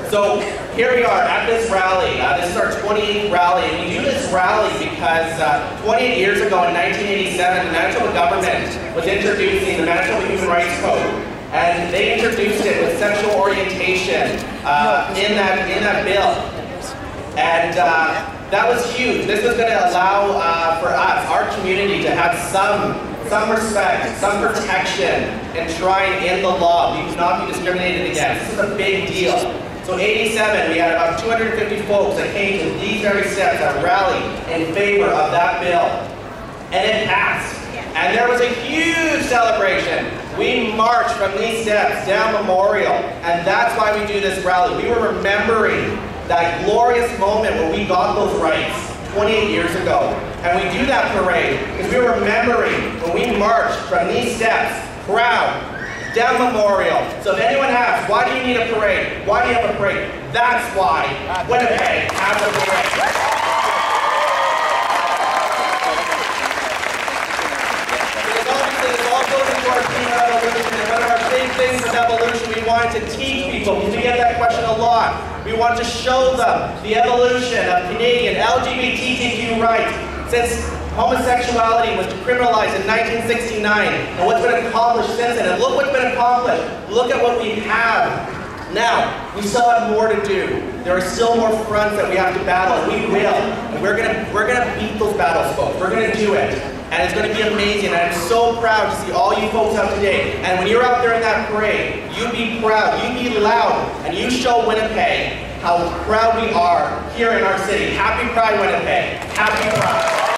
So here we are at this rally. This is our 28th rally, and we do this rally because 28 years ago in 1987, the Manitoba government was introducing the Manitoba Human Rights Code, and they introduced it with sexual orientation in that bill, and that was huge. This was going to allow for us, our community, to have some respect, some protection enshrined in the law. We could not be discriminated against. This is a big deal. So 87, we had about 250 folks that came to these very steps that rallied in favor of that bill. And it passed. And there was a huge celebration. We marched from these steps down Memorial, and that's why we do this rally. We were remembering that glorious moment where we got those rights 28 years ago. And we do that parade because we were remembering when we marched from these steps, proud, down Memorial. So if anyone asks, why do you need a parade? Why do you have a parade? That's why Winnipeg has a parade. Because obviously this all goes into our theme of evolution, and one of our big things with evolution, we wanted to teach people, because we get that question a lot. We want to show them the evolution of Canadian LGBTQ rights since homosexuality was decriminalized in 1969, and what's been accomplished since then. And look what's been accomplished. Look at what we have. Now, we still have more to do. There are still more fronts that we have to battle, and we will. And we're gonna beat those battles, folks. We're gonna do it. And it's gonna be amazing. And I'm so proud to see all you folks out today. And when you're out there in that parade, you be proud, you be loud, and you show Winnipeg how proud we are here in our city. Happy Pride, Winnipeg. Happy Pride.